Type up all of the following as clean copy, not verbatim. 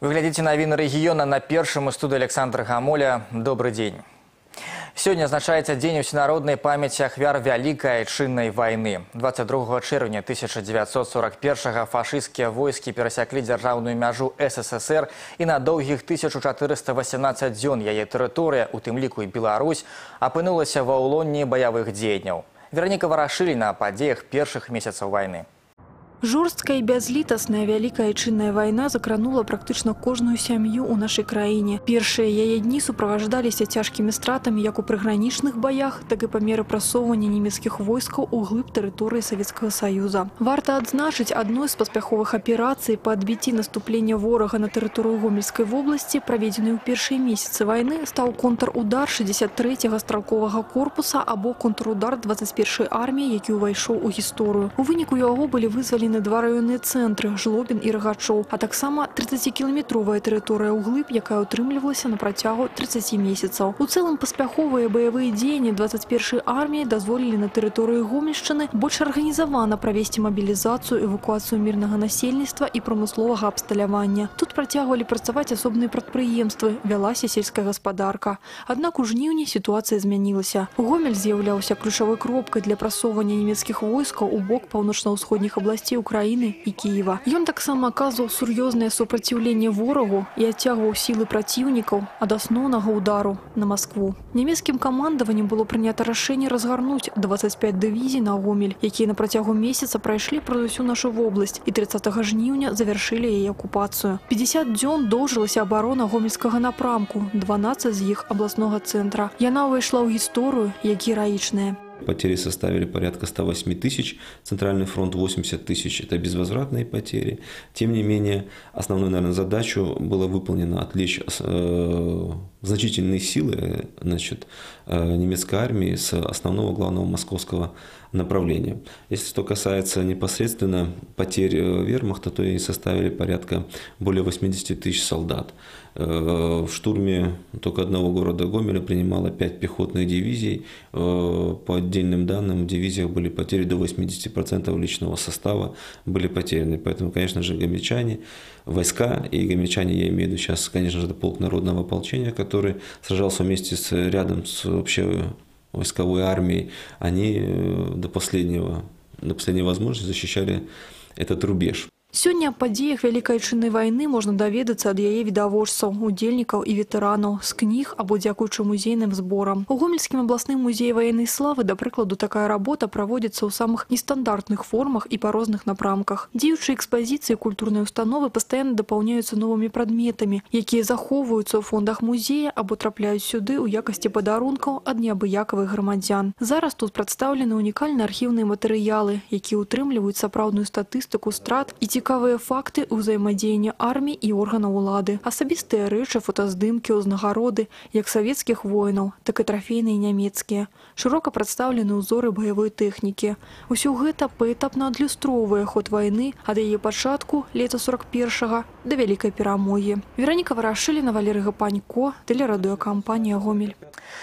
Вы глядите новины региона на Першым, студии Александр Гамоля. Добрый день. Сегодня означается День усенародной памяти ахвяр Великой Айчынной войны. 22 чэрвеня 1941 фашистские войски перасеклі дзяржаўную мяжу СССР и на долгих 1418 дзён яе тэрыторыя, у тым ліку і Беларусь, апынулася ва ўлонні баявых дзеянняў. Вероника Ворошилина о падзеях першых месяцаў войны. Жорсткая и бязлітасная Великая Айчынная война закранула практично кожную сям'ю у нашей краіне. Першыя яе дні суправаждаліся цяжкімі стратамі як у прыгранічных баях, так і па меры прасоўвання нямецкіх войскаў у глыб тэрыторыі Савецкага Саюза. Варта адзначыць, адной з паспяховых аперацый па адбіцці наступлення ворага на тэрыторыю Гомельскай вобласці, праведзенай у першыя месяцы войны, стаў контрудар 63-го стралковага корпуса або контрудар 21-й арміі, які ўвайшоў у гісторыю. У выніку яго былі вызвалены два раённыя цэнтры – Жлобін і Рагачоў, а таксама 30-кіламетровая тэрыторыя ўглыб, якая ўтрымлівалася на працягу 30 месяцаў. У цэлым паспяховыя баявыя дзеянні 21-й арміі дазволілі на тэрыторыі Гомельшчыны больш арганізавана правесці мабілізацыю, эвакуацыю мірнага насельніцтва і прамысловага абсталявання. Тут працягвалі працаваць асобныя прадпрыемствы, вялася сельская гаспадарка. Аднак у жніўні сітуацыя змянілася. Гомель з'яўляўся ключавой кропкай для прасоўвання нямецкіх войскаў у бок паўночна-ўсходніх абласцей Украины и Киева. Ён таксама аказваў сур'ёзнае супраціўленне ворагу і адцягваў сілы праціўнікаў ад асноўнага удару на Москву. Нямецкім камандаваннем было прынята рашэнне разгарнуць 25 дывізій на Гомель, якія на працягу месяца прайшлі праз усю нашу вобласць і 30 жніўня завяршылі яе акупацыю. 50 дзён доўжылася абарона гомельскага напрамку, 12 з іх абласнога цэнтра. Яна ўвайшла ў гісторыю як гераічная. Потери составили порядка 108 тысяч, Центральный фронт 80 тысяч – это безвозвратные потери. Тем не менее, основную, наверное, задачу было выполнено отвлечь значительные силы немецкой армии с основного главного московского направления. Если что касается непосредственно потерь вермахта, то они составили порядка более 80 тысяч солдат. В штурме только одного города Гомеля принимало 5 пехотных дивизий. По отдельным данным, в дивизиях были потери до 80% личного состава были потеряны. Поэтому, конечно же, гомельчане, войска и гомельчане, я имею в виду сейчас, конечно же, это полк народного ополчения, который сражался вместе рядом с общей войсковой армией, они до последней возможности защищали этот рубеж. Сёння о падзеях Великай Айчыннай войны можно даведацца ад яе відавочцаў, удзельнікаў і ветэранаў, з кніг або дзякуючы музейным зборам. У Гомельскім абласным музеі ваеннай славы, да прыкладу, такая работа праводзіцца ў самых нестандартных формах і па розных напрамках. Дзеючыя экспазіцыі культурнай установы пастаянна дапаўняюцца новымі прадметамі, якія захоўваюцца ў фондах музея або трапляюць сюды ў якасці падарункаў ад неабыякавых грамадзян. Зараз тут прадстаўлены унікальныя архіўныя матэрыялы, якія ўтрымліваюць сапраўдную статыстыку страт і цікавыя факты ўзаемадзеяння армій і органаў улады, асабістыя рэчы, фотаздымкі, узнагароды, як савецкіх воінаў, так і трафейныя нямецкія. Шырока прадстаўлены ўзоры баявой тэхнікі. Усё гэта паэтапна адлюстроўвае ход вайны ад яе пачатку, лета 41-го, да вялікай перамогі. Вероника Ворошилина, Валерий Гапанько, тэлерадыёкампанія «Гомель».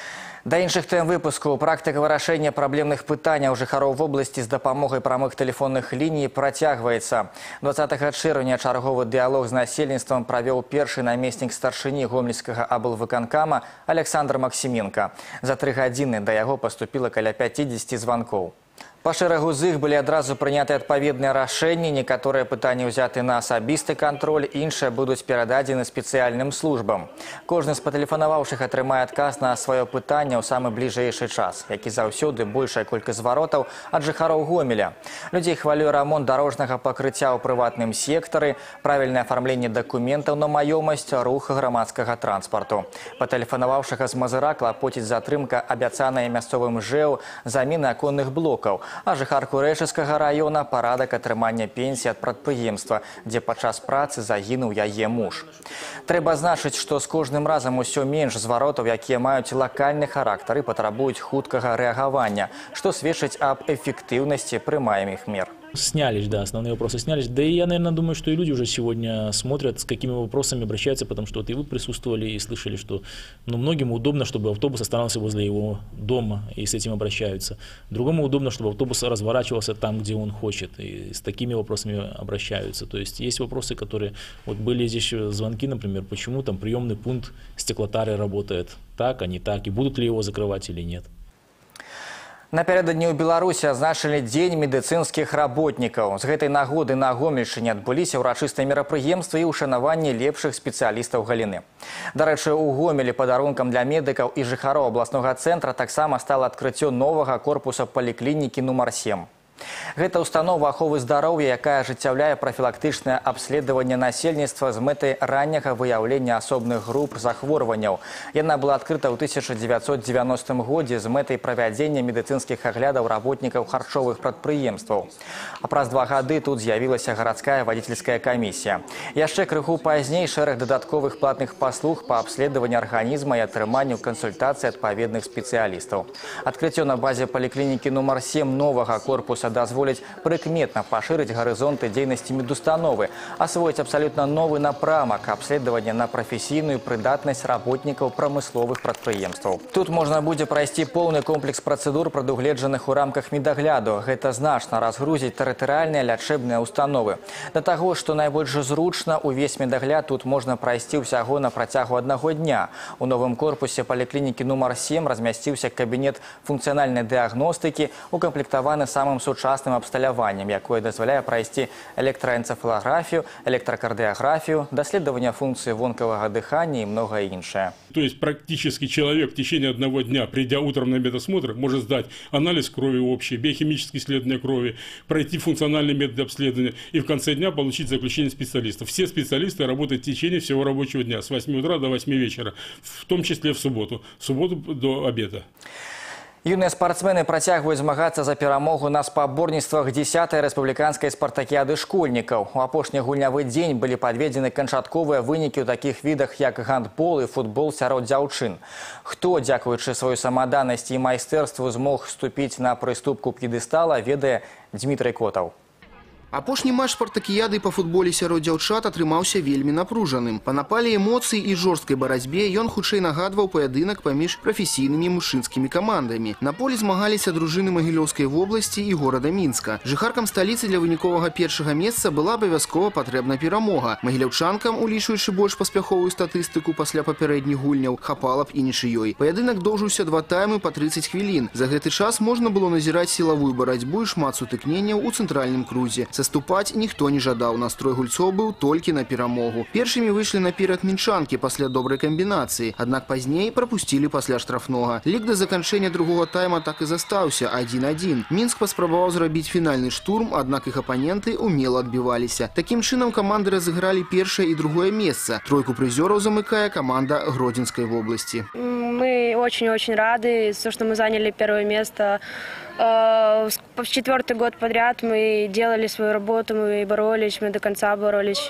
Да іншых тэм выпуску. Практика вырашэння праблемных пытанняў жыхароў вобласці з дапамогай прамых тэлефонных ліній працягваецца. 20 чэрвеня чарговы дыялог з насельніцтвам правёў першы намеснік старшыні гомельскага аблвыканкама Александр Максименко. За 3 гадзіны да яго паступіла каля 50 званкоў. Па шэрагу з іх былі адразу прыняты адпаведныя рашэнні, некаторыя пытанні ўзяты на асабісты кантроль, іншыя будуць перададзены спецыяльным службам. Кожны з патэлефанаваўшых атрымае адказ на сваё пытанне ў самы бліжэйшы час, які заўсёды большая колькасць зваротаў ад жыхароў Гомеля. Людзей хвалюе рамонт дарожнага пакрыцця ў прыватным сектары, правільнае афармленне дакументаў на маёмасць, рух грамадскага транспарту. Патэлефанаваўшага з Мазыра клапоціць затрымка абяцаная мясцовым ЖЭУ замены аконных блокаў, а жыхарку Рэчыцкага района парадак атрымання пенсіі ад прадпрыемства, дзе падчас працы загінуў яе муж. Трэба адзначыць, што з кожным разам усё менш зваротаў, якія маюць лакальны характар і патрабуюць хуткага рэагавання, што сведчыць аб эфектыўнасці прымаемых мер. Снялись, да, основные вопросы снялись. Да и я, наверное, думаю, что и люди уже сегодня смотрят, с какими вопросами обращаются, потому что вот и вы присутствовали и слышали, что многим удобно, чтобы автобус останавливался возле его дома, и с этим обращаются. Другому удобно, чтобы автобус разворачивался там, где он хочет, и с такими вопросами обращаются. То есть есть вопросы, которые... Вот были здесь звонки, например, почему там приемный пункт стеклотары работает так, а не так, и будут ли его закрывать или нет. Напярэдадні ў Беларусі адзначылі дзень медыцынскіх работнікаў. З гэтай нагоды на Гомельшчыне адбыліся ўрачыстыя мерапрыемствы і ўшанаванне лепшых спецыялістаў галіны. Дарэчы, у Гомелі падарункам для медыкаў і жыхароў абласнога цэнтра таксама стала адкрыццё новага корпуса паліклінікі нумар 7. Гэта установа аховы здароўя, якая ажыццяўляе прафілактычнае абследаванне насельніцтва з мэтай ранняга выяўлення асобных груп захворванняў. Яна была адкрыта ў 1990 годзе з мэтай правядзення медыцынскіх аглядаў работнікаў харчовых прадпрыемстваў. А праз 2 гады тут з'явілася гарадская вадзіцельская камісія. Яшчэ крыху пазней шэраг дадатковых платных паслуг па абследаванні арганізма і атрыманню кансультацый адпаведных спецыялістаў. Адкрыццё на базе паліклінікі нумар 7 новага корпуса дазволіць прыкметна пашырыць гарызонты дзейнасці медустановы, асвоіць абсалютна новы напрамак абследавання на прафесійную прыдатнасць работнікаў прамысловых прадпрыемстваў. Тут можна будзе прайсці поўны комплекс працэдур, прадугледжаных у рамках медагляду. Гэта значна разгрузіць тэрытарыяльныя лячэбныя установы. Да таго, што найбольш зручна, увесь медагляд тут можна прайсці ўсяго на працягу 1 дня. У новым корпусе паліклінікі нумар 7 размясціўся кабінет функцыянальнай дыягностыкі, укамплектаваны самым сучасным абсталяваннем, якое дазваляе прайсці электраэнцефалаграфію, электракардыяграфію, даследаванне функцыі вонкавага дыхання і многае іншае. То есть практически человек в течение 1 дня, придя утром на медосмотр, может сдать анализ крови общий, биохимические исследования крови, пройти функциональные методы обследования и в конце дня получить заключение специалистов. Все специалисты работают в течение всего рабочего дня, с 8 утра до 8 вечера, в том числе в субботу до обеда. Юныя спартсмены працягваюць змагацца за перамогу на спаборніцтвах 10-й рэспубліканскай спартакіяды школьнікаў. У апошні гульнявы дзень былі падведзены канчатковыя вынікі ў такіх відах, як гандбол і футбол сярод дзяўчын. Хто, дзякуючы сваёй самаданнасці і майстэрству, змог ступіць на прыступку п'едэстала, ведае Дмітрый Котаў. Апошні матч спартакіяды па футболе сярод дзяўчат атрымаўся вельмі напружаным. Па напалі эмоцый і жорсткай барацьбе ён хутчэй нагадваў паядынак паміж прафесійнымі мужчынскімі камандамі. На полі змагаліся дружыны Магілёўскай вобласці і горада Мінска. Жыхаркам сталіцы для выніковага першага месца была абавязкова патрэбна перамога. Магілёўчанкам, улічваючы больш паспяховую статыстыку пасля папярэдніх гульняў, хапала б і нічыёй. Паядынак доўжыўся 2 таймы па 30 хвілін. За гэты час можна было назіраць сілавую барацьбу і шмат сутыкненняў у цэнтральным крузе. Саступаць ніхто не жадаў, настрой гульцоў быў толькі на перамогу. Першымі выйшлі наперад мінчанкі пасля добрай камбінацыі, аднак пазней прапусцілі пасля штрафнога. Лік да заканчэння другога тайма так і застаўся 1-1. Мінск паспрабаваў зрабіць фінальны штурм, аднак іх апаненты умела адбіваліся. Такім чынам каманды разыгралі першае і другое месца. Тройку прызёраў замыкае каманда Гродзенскай вобласці. Мы очень-очень рады, что мы заняли первое место. В 4-й год подряд мы делали свою работу, мы боролись, мы до конца боролись.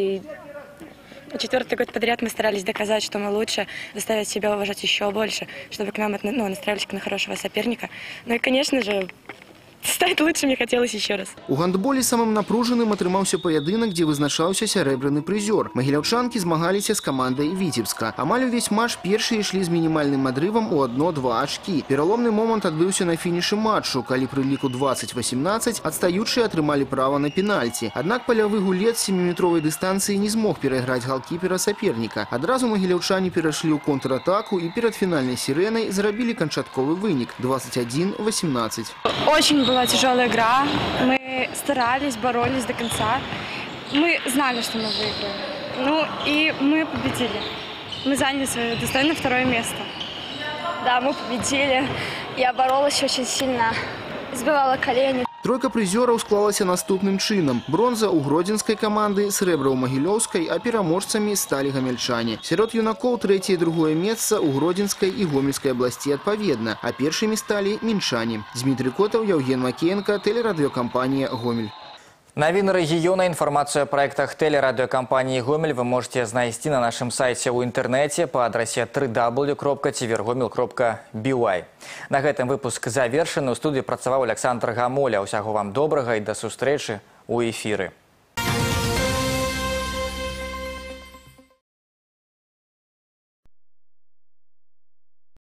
4-й год подряд мы старались доказать, что мы лучше, заставить себя уважать еще больше, чтобы к нам настраивались как на хорошего соперника. Ну и, конечно же, стать лучше мне хотелось еще раз. У гандболе самым напружаным атрымаўся паядынак, дзе вызначаўся сярэбраны прызёр. Магілёўчанкі змагаліся з камандай Віцебска. Амаль увесь матч першыя ішлі з мінімальным адрывам у 1-2 ачкі. Пераломны момант адбыўся на фінішы матчу, калі пры ліку 20-18 адстаючыя атрымалі права на пенальці. Аднак палявы гулец 7-метровай дыстанцыі не змог перайграць галкіпера саперніка. Адразу магілёўчане перайшлі ў контратаку і перад фінальнай сірэнай зрабілі канчатковы вынік 21-18. Была тяжелая игра, мы старались, боролись до конца. Мы знали, что мы выиграем. Ну и мы победили. Мы заняли свое достойное 2-е место. Да, мы победили. Я боролась очень сильно, сбивала колени. Тройка прызёраў склалася наступным чынам. Бронза ў гродзенскай каманды, срэбра ў магілёўскай, а пераможцамі сталі гамельчане. Сярод юнакоў 3-е і 2-е месца ў гродзенскай і гомельскай абласці адпаведна, а першымі сталі мінчане. Дмітрый Котаў, Яўген Макеенка, тэлерадыёкампанія «Гомель». Навіны рэгіёна, інфармацыю о проектах телерадиокомпании «Гомель» вы можете знайсці на нашем сайте ў інтэрнэце по адресе www.tvrgomel.by. На гэтым выпуск завершаны. У студыі працаваў Александр Гамоля. Усяго вам добрага і да сустрэчы ў эфіры.